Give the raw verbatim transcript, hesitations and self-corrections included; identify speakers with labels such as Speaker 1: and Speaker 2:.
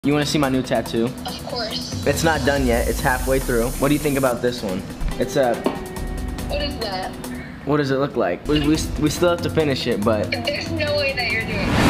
Speaker 1: You want to see my new tattoo?
Speaker 2: Of course.
Speaker 1: It's not done yet. It's halfway through. What do you think about this one? It's a...
Speaker 2: What is that?
Speaker 1: What does it look like? We, we, we still have to finish it, but...
Speaker 2: There's no way that you're doing that.